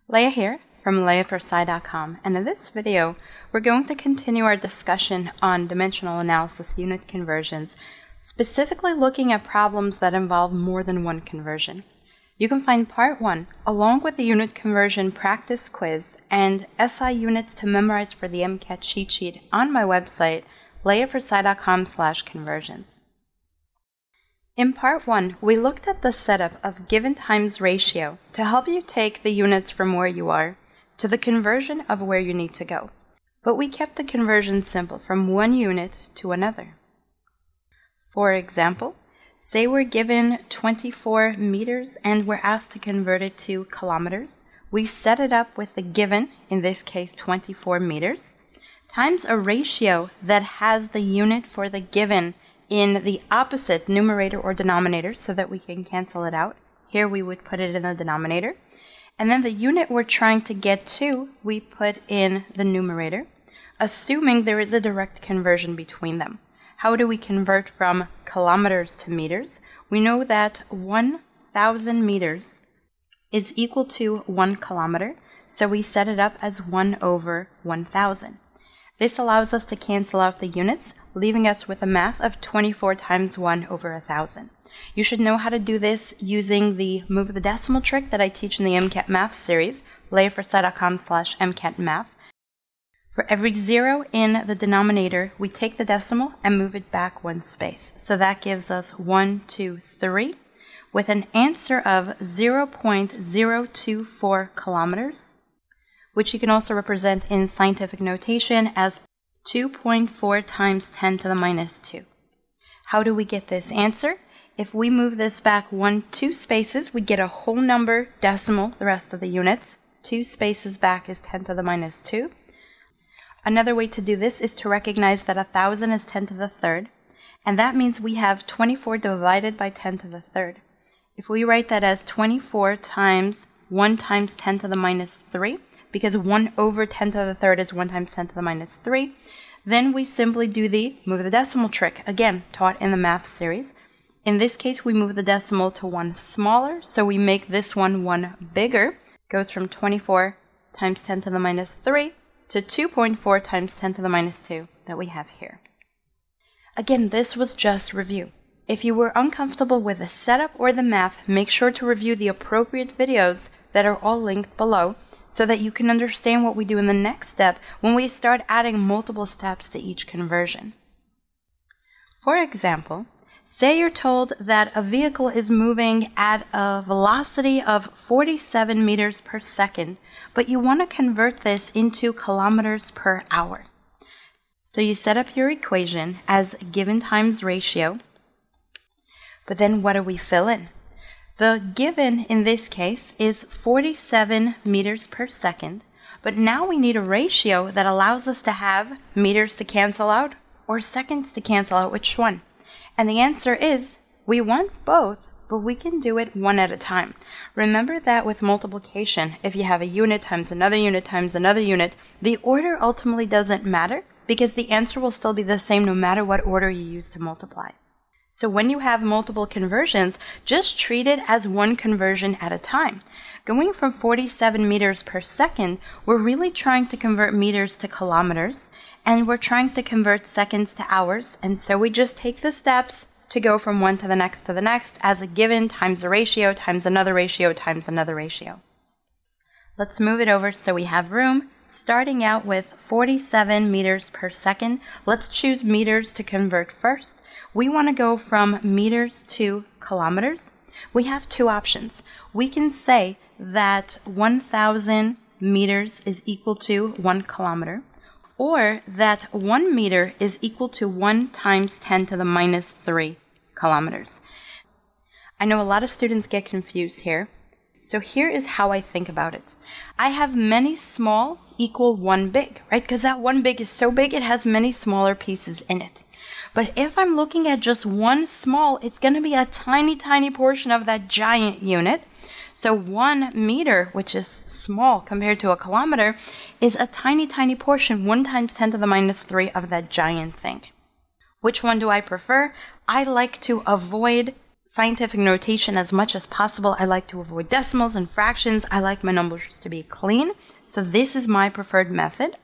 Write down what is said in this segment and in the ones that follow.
Leah here from LeahForSci.com, and in this video we're going to continue our discussion on dimensional analysis unit conversions, specifically looking at problems that involve more than one conversion. You can find part 1 along with the unit conversion practice quiz and SI units to memorize for the MCAT cheat sheet on my website, LeahForSci.com/conversions. In part 1, we looked at the setup of given times ratio to help you take the units from where you are to the conversion of where you need to go. But we kept the conversion simple from one unit to another. For example, say we're given 24 meters and we're asked to convert it to kilometers. We set it up with the given, in this case 24 meters, times a ratio that has the unit for the given in the opposite numerator or denominator so that we can cancel it out. Here we would put it in the denominator. And then the unit we're trying to get to, we put in the numerator, assuming there is a direct conversion between them. How do we convert from kilometers to meters? We know that 1,000 meters is equal to 1 kilometer, so we set it up as 1 over 1,000. This allows us to cancel out the units, leaving us with a math of 24 times 1 over 1,000. You should know how to do this using the move the decimal trick that I teach in the MCAT Math series, LeahForSci.com/MCAT Math. For every 0 in the denominator, we take the decimal and move it back 1 space. So that gives us 1, 2, 3, with an answer of 0.024 kilometers, which you can also represent in scientific notation as 2.4 times 10 to the minus 2. How do we get this answer? If we move this back 2 spaces, we get a whole number decimal, the rest of the units. 2 spaces back is 10 to the minus 2. Another way to do this is to recognize that 1,000 is 10 to the third, and that means we have 24 divided by 10 to the third. If we write that as 24 times 1 times 10 to the minus 3, because 1 over 10 to the third is 1 times 10 to the minus 3, then we simply do the move the decimal trick, again, taught in the math series. In this case, we move the decimal to 1 smaller, so we make this one bigger. Goes from 24 times 10 to the minus 3 to 2.4 times 10 to the minus 2 that we have here. Again, this was just review. If you were uncomfortable with the setup or the math, make sure to review the appropriate videos that are all linked below, so that you can understand what we do in the next step when we start adding multiple steps to each conversion. For example, say you're told that a vehicle is moving at a velocity of 47 meters per second, but you want to convert this into kilometers per hour. So you set up your equation as given times ratio, but then what do we fill in? The given in this case is 47 meters per second, but now we need a ratio that allows us to have meters to cancel out or seconds to cancel out. Which one? And the answer is we want both, but we can do it one at a time. Remember that with multiplication, if you have a unit times another unit times another unit, the order ultimately doesn't matter because the answer will still be the same no matter what order you use to multiply. So when you have multiple conversions, just treat it as one conversion at a time. Going from 47 meters per second, we're really trying to convert meters to kilometers, and we're trying to convert seconds to hours, and so we just take the steps to go from one to the next as a given times a ratio times another ratio times another ratio. Let's move it over so we have room. Starting out with 47 meters per second, let's choose meters to convert first. We want to go from meters to kilometers. We have 2 options. We can say that 1,000 meters is equal to 1 kilometer, or that 1 meter is equal to 1 times 10 to the minus 3 kilometers. I know a lot of students get confused here. So here is how I think about it. I have many small equal 1 big, right? Because that 1 big is so big, it has many smaller pieces in it. But if I'm looking at just 1 small, it's going to be a tiny, tiny portion of that giant unit. So 1 meter, which is small compared to a kilometer, is a tiny, tiny portion, 1 times 10 to the minus 3 of that giant thing. Which one do I prefer? I like to avoid scientific notation as much as possible. I like to avoid decimals and fractions. I like my numbers to be clean. So this is my preferred method.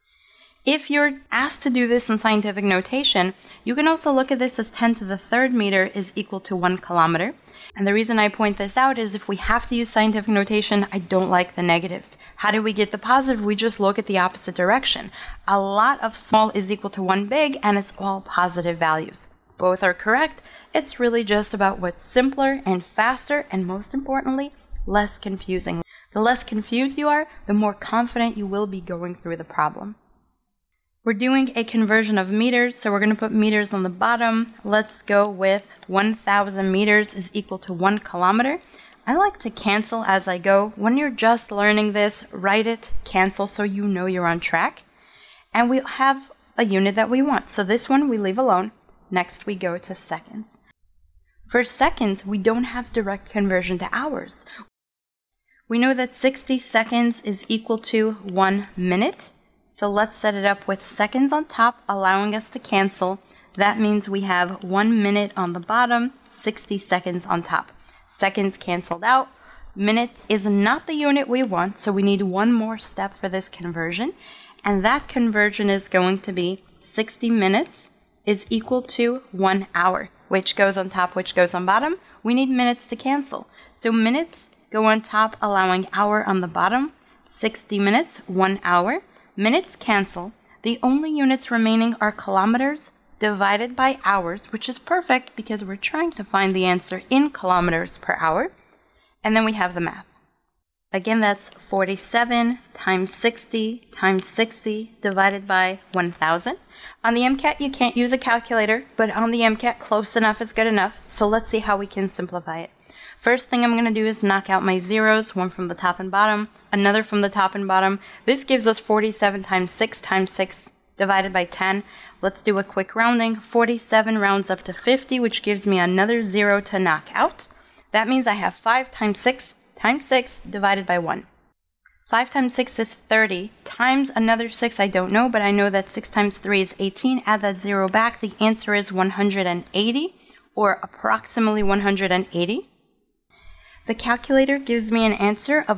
If you're asked to do this in scientific notation, you can also look at this as 10 to the third meter is equal to 1 kilometer. And the reason I point this out is if we have to use scientific notation, I don't like the negatives. How do we get the positive? We just look at the opposite direction. A lot of small is equal to 1 big, and it's all positive values. Both are correct. It's really just about what's simpler and faster, and most importantly, less confusing. The less confused you are, the more confident you will be going through the problem. We're doing a conversion of meters, so we're going to put meters on the bottom. Let's go with 1,000 meters is equal to 1 kilometer. I like to cancel as I go. When you're just learning this, write it, cancel, so you know you're on track. And we'll have a unit that we want. So this one we leave alone. Next we go to seconds. For seconds, we don't have direct conversion to hours. We know that 60 seconds is equal to 1 minute. So let's set it up with seconds on top, allowing us to cancel. That means we have 1 minute on the bottom, 60 seconds on top. Seconds canceled out. Minute is not the unit we want, so we need one more step for this conversion. And that conversion is going to be 60 minutes is equal to 1 hour. Which goes on top, which goes on bottom? We need minutes to cancel. So minutes go on top, allowing hour on the bottom. 60 minutes, 1 hour. Minutes cancel. The only units remaining are kilometers divided by hours, which is perfect because we're trying to find the answer in kilometers per hour. And then we have the math. Again, that's 47 times 60 times 60 divided by 1,000. On the MCAT, you can't use a calculator, but on the MCAT, close enough is good enough. So let's see how we can simplify it. First thing I'm going to do is knock out my zeros, one from the top and bottom, another from the top and bottom. This gives us 47 times 6 divided by 10. Let's do a quick rounding. 47 rounds up to 50, which gives me another 0 to knock out. That means I have 5 times 6 divided by 1. 5 times 6 is 30, times another 6 I don't know, but I know that 6 times 3 is 18. Add that 0 back. The answer is 180, or approximately 180. The calculator gives me an answer of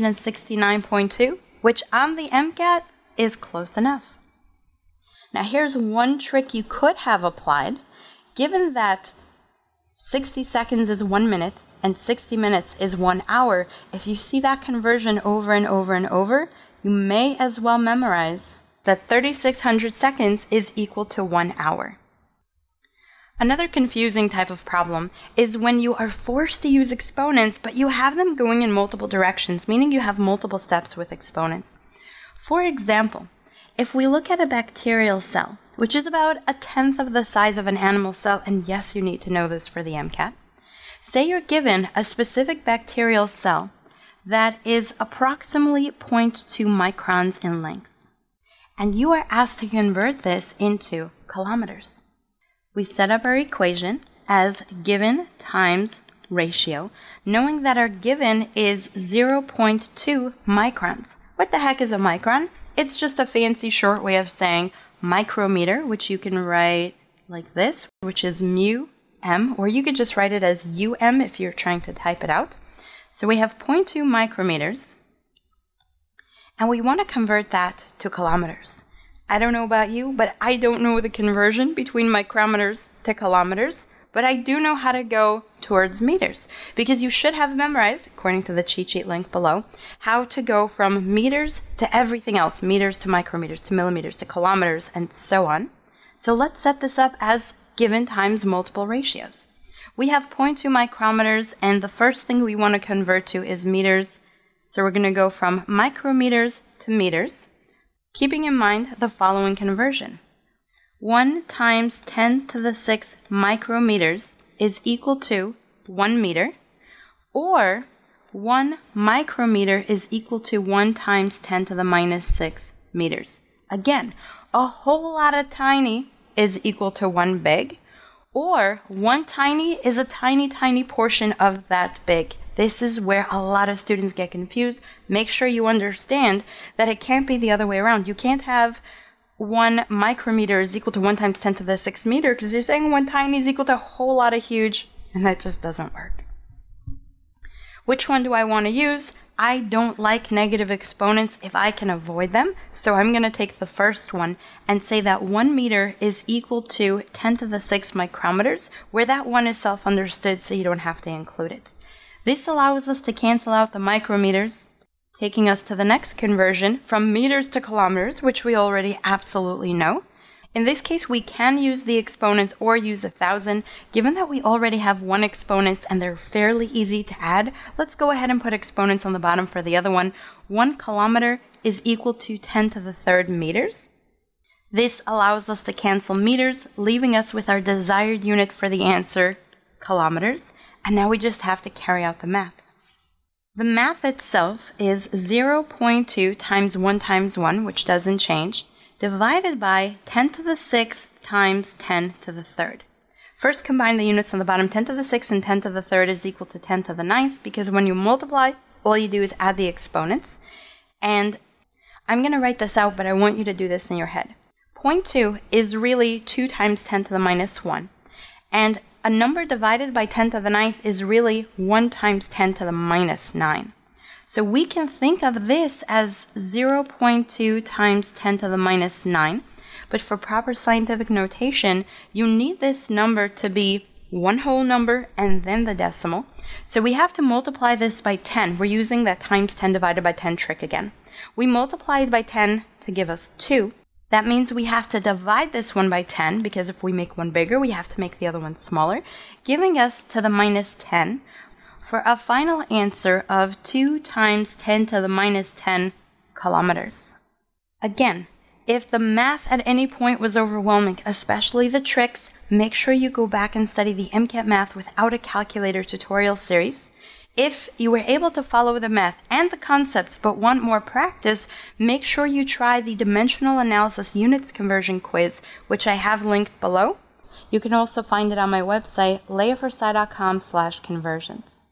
169.2, which on the MCAT is close enough. Now here's one trick you could have applied. Given that 60 seconds is 1 minute and 60 minutes is 1 hour, if you see that conversion over and over and over, you may as well memorize that 3,600 seconds is equal to 1 hour. Another confusing type of problem is when you are forced to use exponents, but you have them going in multiple directions, meaning you have multiple steps with exponents. For example, if we look at a bacterial cell, which is about 1/10 of the size of an animal cell, and yes, you need to know this for the MCAT, say you're given a specific bacterial cell that is approximately 0.2 microns in length, and you are asked to convert this into kilometers. We set up our equation as given times ratio, knowing that our given is 0.2 microns. What the heck is a micron? It's just a fancy short way of saying micrometer, which you can write like this, which is mu m, or you could just write it as um if you're trying to type it out. So we have 0.2 micrometers, and we want to convert that to kilometers. I don't know about you, but I don't know the conversion between micrometers to kilometers, but I do know how to go towards meters, because you should have memorized, according to the cheat sheet link below, how to go from meters to everything else, meters to micrometers to millimeters to kilometers, and so on. So let's set this up as given times multiple ratios. We have 0.2 micrometers, and the first thing we want to convert to is meters. So we're going to go from micrometers to meters, keeping in mind the following conversion. 1 times 10 to the 6 micrometers is equal to 1 meter, or 1 micrometer is equal to 1 times 10 to the minus 6 meters. Again, a whole lot of tiny is equal to 1 big, or 1 tiny is a tiny, tiny portion of that big. This is where a lot of students get confused. Make sure you understand that it can't be the other way around. You can't have 1 micrometer is equal to 1 times 10 to the 6 meter, because you're saying 1 tiny is equal to a whole lot of huge and that just doesn't work. Which one do I want to use? I don't like negative exponents if I can avoid them, so I'm going to take the first one and say that 1 meter is equal to 10 to the 6 micrometers, where that 1 is self-understood, so you don't have to include it. This allows us to cancel out the micrometers, taking us to the next conversion from meters to kilometers, which we already absolutely know. In this case, we can use the exponents or use 1,000. Given that we already have 1 exponent and they're fairly easy to add, let's go ahead and put exponents on the bottom for the other one. 1 kilometer is equal to 10 to the 3rd meters. This allows us to cancel meters, leaving us with our desired unit for the answer, kilometers. And now we just have to carry out the math. The math itself is 0.2 times 1 times 1, which doesn't change, divided by 10 to the 6th times 10 to the 3rd. First, combine the units on the bottom. 10 to the 6th and 10 to the 3rd is equal to 10 to the 9th, because when you multiply, all you do is add the exponents. And I'm going to write this out, but I want you to do this in your head. 0.2 is really 2 times 10 to the minus 1. And a number divided by 10 to the 9th is really 1 times 10 to the minus 9. So we can think of this as 0.2 times 10 to the minus 9, but for proper scientific notation, you need this number to be one whole number and then the decimal. So we have to multiply this by 10. We're using that times 10 divided by 10 trick again. We multiply it by 10 to give us 2. That means we have to divide this one by 10, because if we make one bigger, we have to make the other one smaller, giving us to the minus 10, for a final answer of 2 times 10 to the minus 10 kilometers. Again, if the math at any point was overwhelming, especially the tricks, make sure you go back and study the MCAT Math Without a Calculator tutorial series. If you were able to follow the math and the concepts but want more practice, make sure you try the Dimensional Analysis Units Conversion quiz, which I have linked below. You can also find it on my website, leahforsyth.com/conversions.